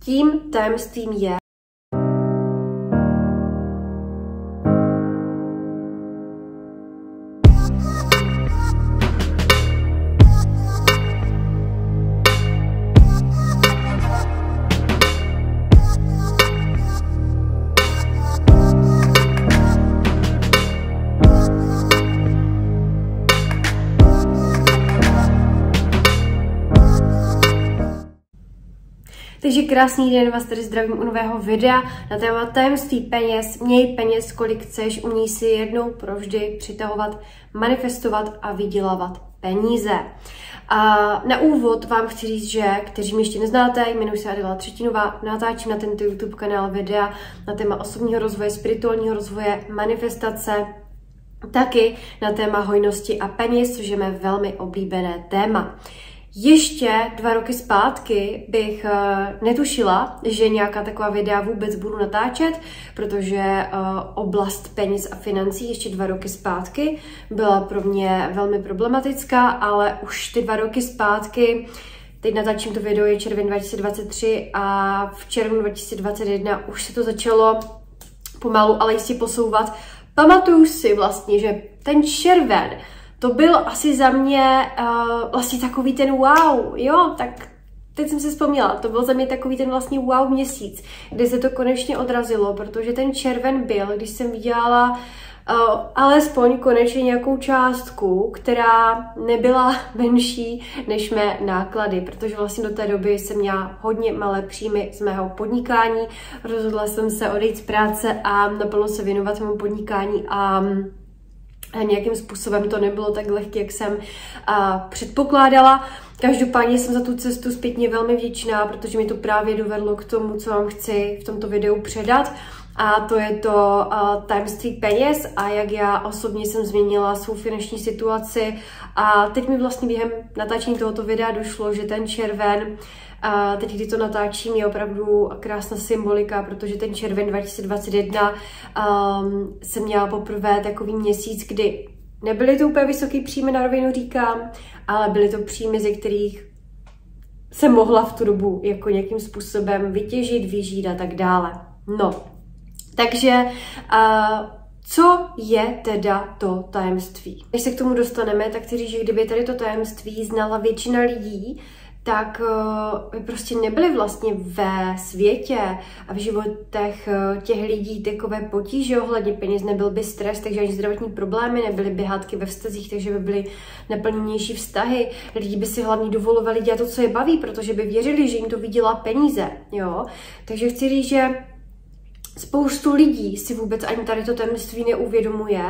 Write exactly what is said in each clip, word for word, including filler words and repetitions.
Tím tajemstvím je, Takže krásný den, vás tady zdravím u nového videa na téma tajemství peněz. Měj peněz, kolik chceš, uměj si jednou provždy přitahovat, manifestovat a vydělávat peníze. A na úvod vám chci říct, že, kteří mě ještě neznáte, jmenuji se Adela Třetinová, natáčím na tento YouTube kanál videa na téma osobního rozvoje, spirituálního rozvoje, manifestace, taky na téma hojnosti a peněz, což je mé velmi oblíbené téma. Ještě dva roky zpátky bych uh, netušila, že nějaká taková videa vůbec budu natáčet, protože uh, oblast peněz a financí ještě dva roky zpátky byla pro mě velmi problematická, ale už ty dva roky zpátky, teď natáčím to video, je červen dva tisíce dvacet tři a v červnu dva tisíce dvacet jedna už se to začalo pomalu, ale jistě posouvat. Pamatuju si vlastně, že ten červen, to byl asi za mě uh, vlastně takový ten wow, jo, tak teď jsem si vzpomněla, to byl za mě takový ten vlastně wow měsíc, kdy se to konečně odrazilo, protože ten červen byl, když jsem vydělala uh, alespoň konečně nějakou částku, která nebyla menší než mé náklady, protože vlastně do té doby jsem měla hodně malé příjmy z mého podnikání, rozhodla jsem se odejít z práce a naplno se věnovat mému podnikání a A nějakým způsobem to nebylo tak lehké, jak jsem a, předpokládala. Každopádně jsem za tu cestu zpětně velmi vděčná, protože mi to právě dovedlo k tomu, co vám chci v tomto videu předat. A to je to a, tajemství peněz a jak já osobně jsem změnila svou finanční situaci. A teď mi vlastně během natáčení tohoto videa došlo, že ten červen, a teď, kdy to natáčím, je opravdu krásná symbolika, protože ten červen dva tisíce dvacet jedna um, jsem měla poprvé takový měsíc, kdy nebyly to úplně vysoký příjmy, na rovinu říkám, ale byly to příjmy, ze kterých jsem mohla v tu dobu jako nějakým způsobem vytěžit, vyžít a tak dále. No, takže uh, co je teda to tajemství? Než se k tomu dostaneme, tak chci říct, že kdyby tady to tajemství znala většina lidí, tak by prostě nebyli vlastně ve světě a v životech těch lidí takové potíže ohledně peněz, nebyl by stres, takže ani zdravotní problémy, nebyly by hádky ve vztazích, takže by byly naplněnější vztahy. Lidi by si hlavně dovolovali dělat to, co je baví, protože by věřili, že jim to vydělá peníze, jo. Takže chci říct, že spoustu lidí si vůbec ani tady to tajemství neuvědomuje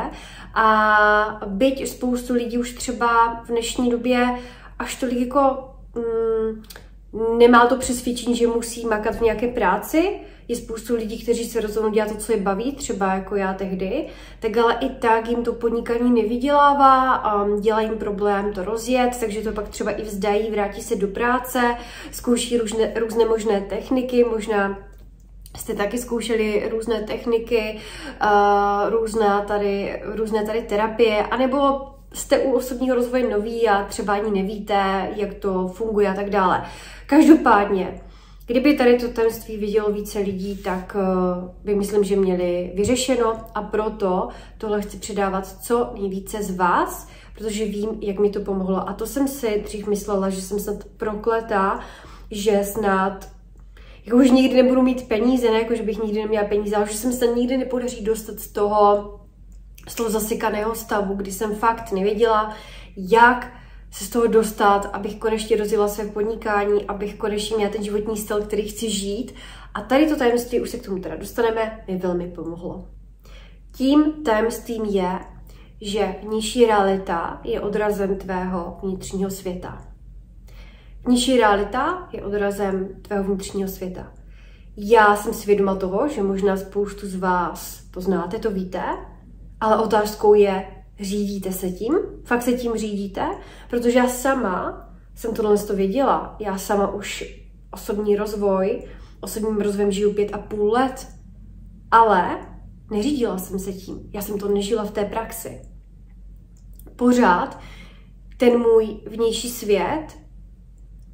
a byť spoustu lidí už třeba v dnešní době až tolik jako Mm, nemá to přesvědčení, že musí makat v nějaké práci. Je spoustu lidí, kteří se rozhodnou dělat to, co je baví, třeba jako já tehdy, tak ale i tak jim to podnikání nevydělává, um, dělá jim problém to rozjet, takže to pak třeba i vzdají, vrátí se do práce, zkouší různé, různé možné techniky, možná jste taky zkoušeli různé techniky, uh, různá tady, různé tady terapie, anebo jste u osobního rozvoje noví a třeba ani nevíte, jak to funguje a tak dále. Každopádně, kdyby tady to tajemství vidělo více lidí, tak uh, by myslím, že měli vyřešeno a proto tohle chci předávat co nejvíce z vás, protože vím, jak mi to pomohlo. A to jsem si dřív myslela, že jsem snad prokletá, že snad jako už nikdy nebudu mít peníze, ne jako, že bych nikdy neměla peníze, ale že se mi snad nikdy nepodaří dostat z toho z toho zasykaného stavu, kdy jsem fakt nevěděla, jak se z toho dostat, abych konečně rozjela své podnikání, abych konečně měla ten životní styl, který chci žít. A tady to tajemství, už se k tomu teda dostaneme, mi velmi pomohlo. Tím tajemstvím je, že vnější realita je odrazem tvého vnitřního světa. Vnější realita je odrazem tvého vnitřního světa. Já jsem si vědoma toho, že možná spoustu z vás to znáte, to víte, ale otázkou je, řídíte se tím? Fakt se tím řídíte? Protože já sama jsem tohle to věděla. Já sama už osobní rozvoj, osobním rozvojem žiju pět a půl let. Ale neřídila jsem se tím. Já jsem to nežila v té praxi. Pořád ten můj vnější svět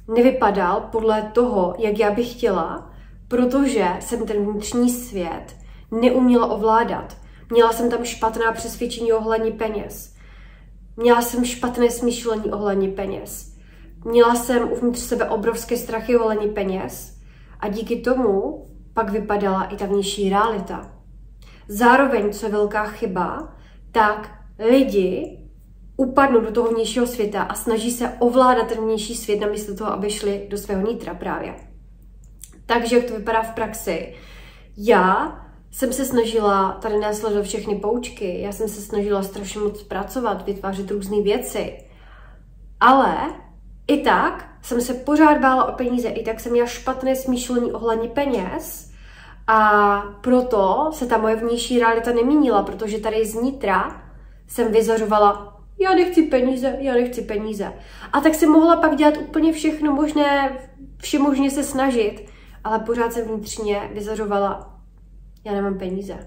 nevypadal podle toho, jak já bych chtěla, protože jsem ten vnitřní svět neuměla ovládat. Měla jsem tam špatná přesvědčení ohledně peněz. Měla jsem špatné smýšlení ohledně peněz. Měla jsem uvnitř sebe obrovské strachy ohledně peněz a díky tomu pak vypadala i ta vnější realita. Zároveň, co je velká chyba, tak lidi upadnou do toho vnějšího světa a snaží se ovládat ten vnější svět namísto toho, aby šli do svého nitra právě. Takže jak to vypadá v praxi? Já jsem se snažila tady následovat všechny poučky, já jsem se snažila strašně moc pracovat, vytvářet různé věci, ale i tak jsem se pořád bála o peníze, i tak jsem měla špatné smýšlení ohledně peněz a proto se ta moje vnější realita neměnila, protože tady znitra jsem vyzařovala, já nechci peníze, já nechci peníze. A tak jsem mohla pak dělat úplně všechno možné, všemožně se snažit, ale pořád jsem vnitřně vyzařovala, já nemám peníze.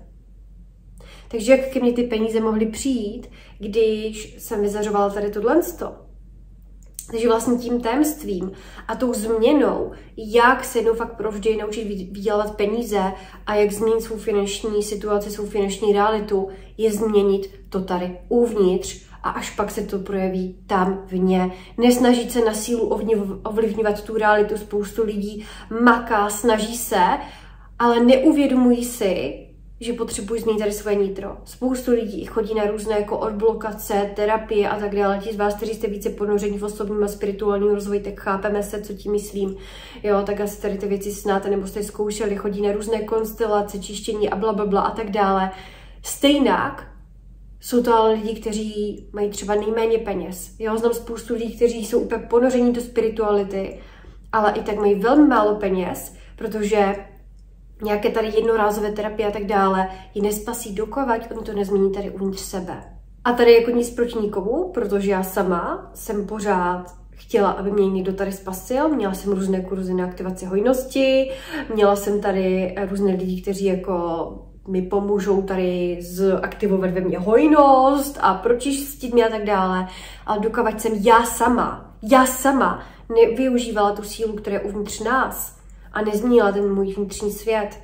Takže jak ke mně ty peníze mohly přijít, když jsem vyzařovala tady tohle sto? Takže vlastně tím tajemstvím a tou změnou, jak se jednou fakt provždy naučit vydělávat peníze a jak změnit svou finanční situaci, svou finanční realitu, je změnit to tady uvnitř a až pak se to projeví tam vně. Nesnažit se na sílu ovlivňovat tu realitu, spoustu lidí maká, snaží se, ale neuvědomují si, že potřebují změnit tady svoje nitro. Spoustu lidí chodí na různé jako odblokace, terapie a tak dále. Ti z vás, kteří jste více ponoření v osobním a spirituálním rozvoji, tak chápeme se, co tím myslím. Jo, tak asi tady ty věci znáte, nebo jste zkoušeli, chodí na různé konstelace, čištění a blablabla a tak dále. Stejnak jsou to ale lidi, kteří mají třeba nejméně peněz. Jo, znám spoustu lidí, kteří jsou úplně ponoření do spirituality, ale i tak mají velmi málo peněz, protože nějaké tady jednorázové terapie a tak dále ji nespasí, dokovat oni to nezmění tady uvnitř sebe. A tady jako nic proti nikomu, protože já sama jsem pořád chtěla, aby mě někdo tady spasil. Měla jsem různé kurzy na aktivaci hojnosti, měla jsem tady různé lidi, kteří jako mi pomůžou tady zaktivovat ve mně hojnost a pročistit mě a tak dále. Ale dokovat jsem já sama, já sama nevyužívala tu sílu, která je uvnitř nás, a nezměnila ten můj vnitřní svět,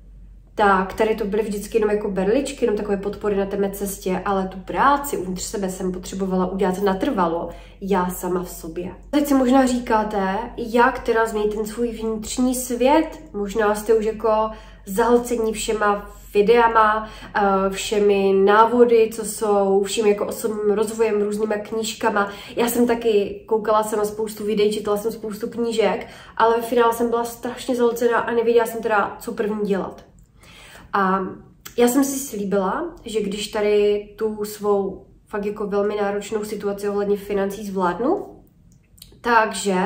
tak tady to byly vždycky jenom jako berličky, jenom takové podpory na té mé cestě, ale tu práci uvnitř sebe jsem potřebovala udělat natrvalo, já sama v sobě. Teď si možná říkáte, jak teda změnit ten svůj vnitřní svět. Možná jste už jako zahlcení všema videama, všemi návody, co jsou, vším jako osobním rozvojem, různýma knížkama. Já jsem taky koukala jsem na spoustu videí, četla jsem spoustu knížek, ale ve finále jsem byla strašně zahlcená a nevěděla jsem teda, co první dělat. A já jsem si slíbila, že když tady tu svou fakt jako velmi náročnou situaci ohledně financí zvládnu, takže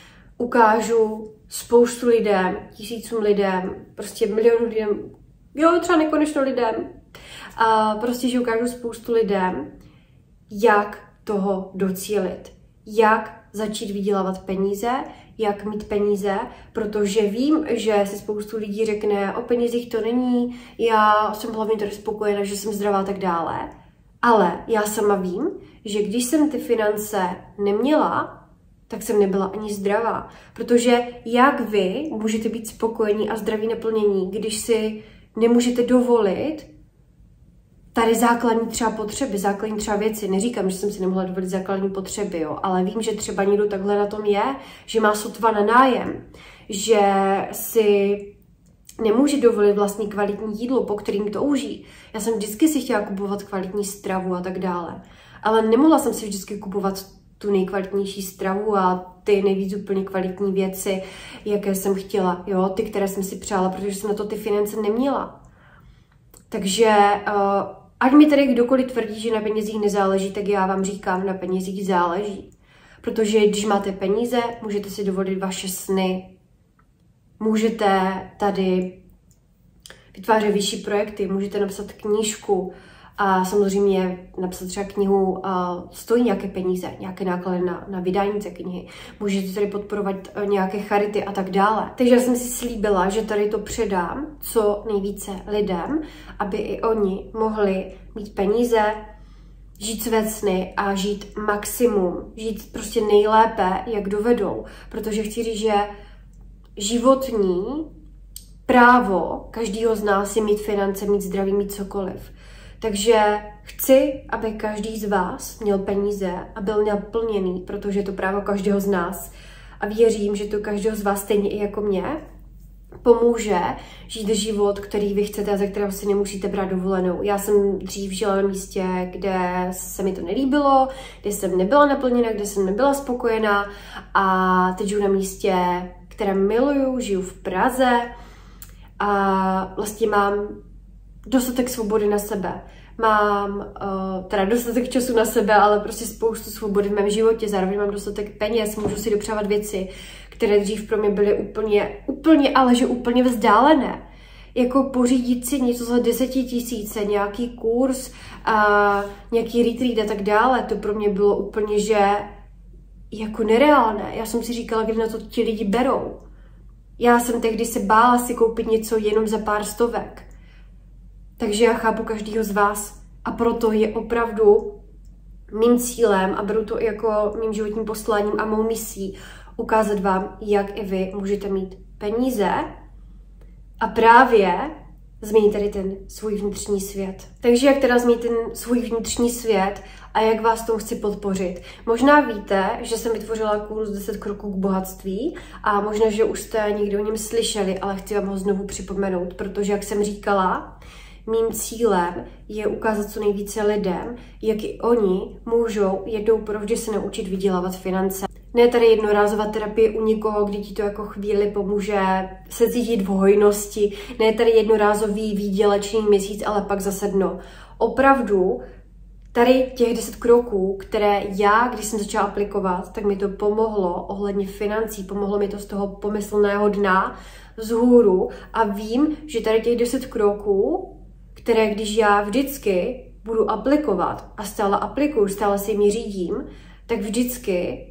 ukážu spoustu lidem, tisícům lidem, prostě milionů lidem, jo, třeba nekonečno lidem, a prostě, že ukážu spoustu lidem, jak toho docílit, jak začít vydělávat peníze, jak mít peníze, protože vím, že se spoustu lidí řekne, o penězích to není, já jsem hlavně tady spokojená, že jsem zdravá a tak dále, ale já sama vím, že když jsem ty finance neměla, tak jsem nebyla ani zdravá, protože jak vy můžete být spokojení a zdraví naplnění, když si nemůžete dovolit tady základní třeba potřeby, základní třeba věci. Neříkám, že jsem si nemohla dovolit základní potřeby, jo, ale vím, že třeba někdo takhle na tom je, že má sotva na nájem, že si nemůže dovolit vlastní kvalitní jídlo, po kterým touží. Já jsem vždycky si chtěla kupovat kvalitní stravu a tak dále, ale nemohla jsem si vždycky kupovat tu nejkvalitnější stravu a ty nejvíc úplně kvalitní věci, jaké jsem chtěla, jo, ty, které jsem si přála, protože jsem na to ty finance neměla. Takže uh, ať mi tady kdokoliv tvrdí, že na penězích nezáleží, tak já vám říkám, na penězích záleží. Protože když máte peníze, můžete si dovolit vaše sny, můžete tady vytvářet vyšší projekty, můžete napsat knížku, a samozřejmě napsat třeba knihu uh, stojí nějaké peníze, nějaké náklady na, na vydání té knihy. Můžete tady podporovat uh, nějaké charity a tak dále. Takže já jsem si slíbila, že tady to předám co nejvíce lidem, aby i oni mohli mít peníze. žít své sny a žít maximum, žít prostě nejlépe, jak dovedou. Protože chci říct, že životní právo každého z nás je mít finance, mít zdraví, mít cokoliv. Takže chci, aby každý z vás měl peníze a byl naplněný, protože je to právo každého z nás. A věřím, že to každého z vás stejně i jako mě pomůže žít život, který vy chcete a ze kterého si nemusíte brát dovolenou. Já jsem dřív žila na místě, kde se mi to nelíbilo, kde jsem nebyla naplněna, kde jsem nebyla spokojená a teď žiju na místě, které miluju, žiju v Praze a vlastně mám dostatek svobody na sebe. Mám uh, teda dostatek času na sebe, ale prostě spoustu svobody v mém životě. Zároveň mám dostatek peněz, můžu si dopřávat věci, které dřív pro mě byly úplně, úplně, ale že úplně vzdálené. Jako pořídit si něco za desetitisíce, nějaký kurz, uh, nějaký retreat a tak dále, to pro mě bylo úplně, že jako nereálné. Já jsem si říkala, kdy na to ti lidi berou. Já jsem tehdy se bála si koupit něco jenom za pár stovek. Takže já chápu každýho z vás a proto je opravdu mým cílem a beru to jako mým životním posláním a mou misí ukázat vám, jak i vy můžete mít peníze a právě změnit tady ten svůj vnitřní svět. Takže jak teda změnit ten svůj vnitřní svět a jak vás tomu chci podpořit. Možná víte, že jsem vytvořila kurz deset kroků k bohatství a možná, že už jste někdo o něm slyšeli, ale chci vám ho znovu připomenout, protože jak jsem říkala, mým cílem je ukázat co nejvíce lidem, jak i oni můžou jednou provždy se naučit vydělávat finance. Ne tady jednorázová terapie u někoho, kdy ti to jako chvíli pomůže se cítit v hojnosti, ne tady jednorázový výdělečný měsíc, ale pak zase dno. Opravdu tady těch deset kroků, které já, když jsem začala aplikovat, tak mi to pomohlo ohledně financí, pomohlo mi to z toho pomyslného dna vzhůru a vím, že tady těch deset kroků, které když já vždycky budu aplikovat a stále aplikuju, stále si jimi řídím, tak vždycky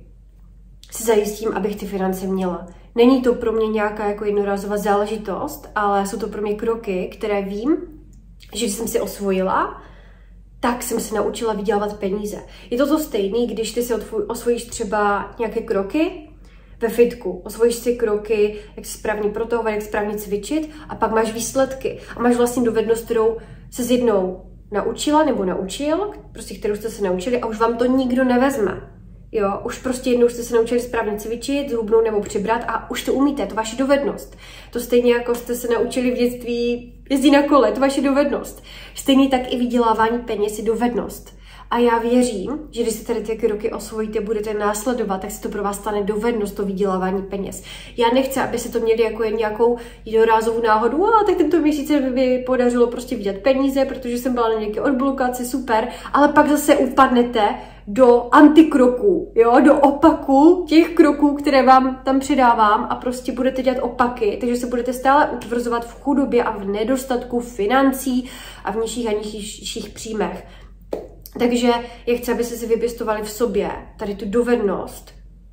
si zajistím, abych ty finance měla. Není to pro mě nějaká jako jednorázová záležitost, ale jsou to pro mě kroky, které vím, že když jsem si osvojila, tak jsem se naučila vydělávat peníze. Je to to stejné, když ty si osvojíš třeba nějaké kroky ve fitku, osvojíš si kroky, jak se správně protahovat, jak správně cvičit a pak máš výsledky a máš vlastně dovednost, kterou se s jednou naučila nebo naučil, prostě kterou jste se naučili a už vám to nikdo nevezme. Jo, už prostě jednou jste se naučili správně cvičit, zhubnout nebo přibrat a už to umíte, to vaše dovednost. To stejně jako jste se naučili v dětství jezdit na kole, to vaše dovednost. Stejně tak i vydělávání peněz je dovednost. A já věřím, že když si tady ty roky osvojíte, budete následovat, tak se to pro vás stane dovednost, to vydělávání peněz. Já nechci, aby se to měli jako jen nějakou jednorázovou náhodu, a tak tento měsíc by mi podařilo prostě vydělat peníze, protože jsem byla na nějaké odblokaci, super, ale pak zase upadnete do antikroků, jo, do opaku těch kroků, které vám tam předávám a prostě budete dělat opaky, takže se budete stále utvrzovat v chudobě a v nedostatku financí a v nižších a nižších příjmech. Takže já chci, abyste si vypěstovali v sobě tady tu dovednost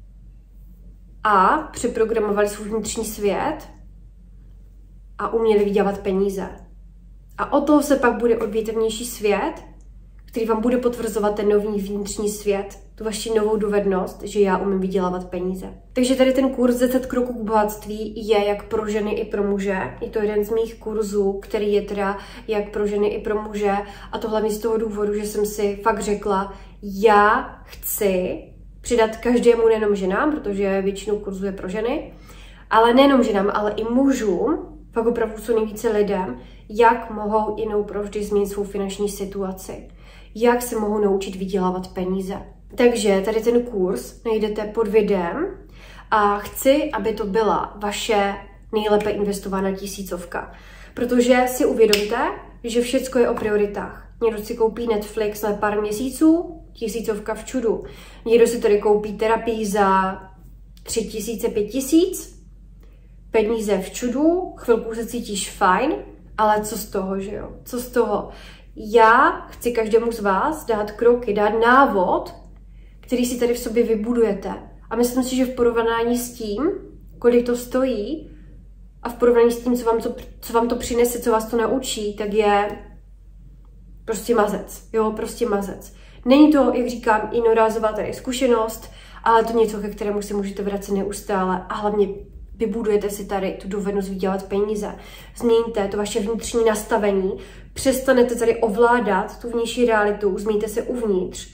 a přeprogramovali svůj vnitřní svět a uměli vydělat peníze. A od toho se pak bude odvíjet vnější svět, který vám bude potvrzovat ten nový vnitřní svět, tu vaši novou dovednost, že já umím vydělávat peníze. Takže tady ten kurz deset kroků k bohatství je jak pro ženy i pro muže. Je to jeden z mých kurzů, který je teda jak pro ženy i pro muže. A to hlavně z toho důvodu, že jsem si fakt řekla, já chci přidat každému, nejenom ženám, protože většinou kurzu je pro ženy, ale nejenom ženám, ale i mužům, fakt opravdu co nejvíce lidem, jak mohou jinou provždy změnit svou finanční situaci. Jak se mohou naučit vydělávat peníze. Takže tady ten kurz najdete pod videem a chci, aby to byla vaše nejlépe investovaná tisícovka. Protože si uvědomte, že všecko je o prioritách. Někdo si koupí Netflix na pár měsíců, tisícovka v čudu. Někdo si tady koupí terapii za tři tisíce, pět tisíc, peníze v čudu, chvilku se cítíš fajn, ale co z toho, že jo? Co z toho? Já chci každému z vás dát kroky, dát návod, který si tady v sobě vybudujete. A myslím si, že v porovnání s tím, kolik to stojí a v porovnání s tím, co vám to, co vám to přinese, co vás to naučí, tak je prostě mazec. Jo, prostě mazec. Není to, jak říkám, jednorázová tady zkušenost, ale to něco, ke kterému se můžete vracet neustále a hlavně vybudujete si tady tu dovednost vydělat peníze. Změníte to vaše vnitřní nastavení, přestanete tady ovládat tu vnější realitu, změníte se uvnitř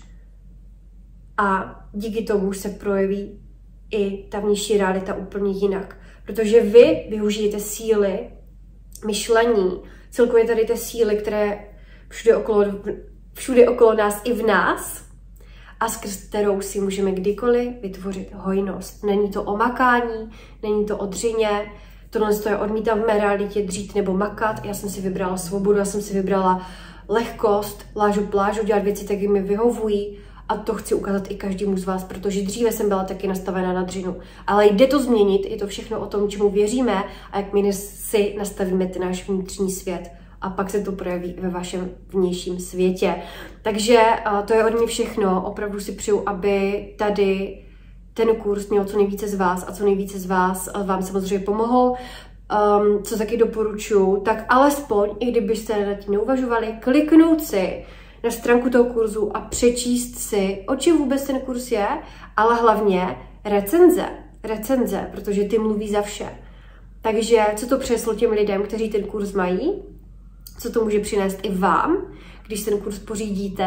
a díky tomu se projeví i ta vnější realita úplně jinak. Protože vy využijete síly, myšlení, celkově tady ty síly, které všude okolo, všude okolo nás i v nás, a skrz kterou si můžeme kdykoliv vytvořit hojnost. Není to o makání, není to o dřině, tohle je odmítám v mé realitě dřít nebo makat. Já jsem si vybrala svobodu, já jsem si vybrala lehkost, lážu plážu, dělat věci tak, jak mi vyhovují a to chci ukázat i každému z vás, protože dříve jsem byla taky nastavená na dřinu. Ale jde to změnit, je to všechno o tom, čemu věříme a jak my si nastavíme ten náš vnitřní svět. A pak se to projeví ve vašem vnějším světě. Takže to je od mě všechno. Opravdu si přeju, aby tady ten kurz měl co nejvíce z vás a co nejvíce z vás vám samozřejmě pomohl. Um, co taky doporučuji, tak alespoň, i kdybyste nad tím neuvažovali, kliknout si na stránku toho kurzu a přečíst si, o čem vůbec ten kurz je, ale hlavně recenze. Recenze, protože ty mluví za vše. Takže co to přineslo těm lidem, kteří ten kurz mají, co to může přinést i vám, když ten kurz pořídíte.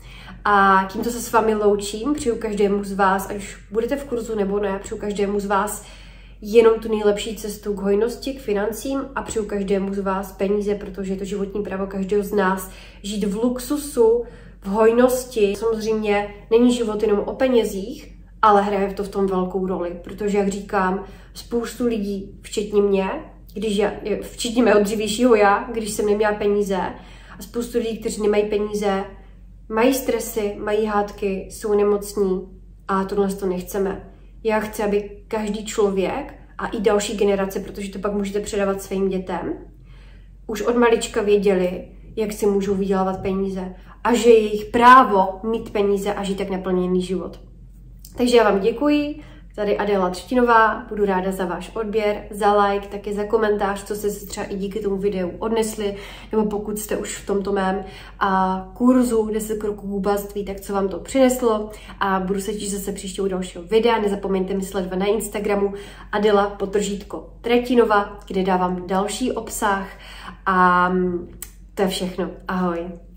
A tímto se s vámi loučím, přeju každému z vás, ať už budete v kurzu nebo ne, přeju každému z vás jenom tu nejlepší cestu k hojnosti, k financím a přeju každému z vás peníze, protože je to životní právo každého z nás žít v luxusu, v hojnosti. Samozřejmě není život jenom o penězích, ale hraje to v tom velkou roli, protože, jak říkám, spoustu lidí, včetně mě, když já, včetně mého dřívějšího já, když jsem neměla peníze, a spoustu lidí, kteří nemají peníze, mají stresy, mají hádky, jsou nemocní a tohle to nechceme. Já chci, aby každý člověk a i další generace, protože to pak můžete předávat svým dětem, už od malička věděli, jak si můžou vydělávat peníze a že je jejich právo mít peníze a žít tak naplněný život. Takže já vám děkuji. Tady Adela Třtinová, budu ráda za váš odběr, za like, taky za komentář, co jste si třeba i díky tomu videu odnesli, nebo pokud jste už v tomto mém a kurzu deset kroků k hubáctví, tak co vám to přineslo a budu se těšit zase příště u dalšího videa. Nezapomeňte mi sledovat na Instagramu Adela podtržítko Třtinova, kde dávám další obsah a to je všechno. Ahoj.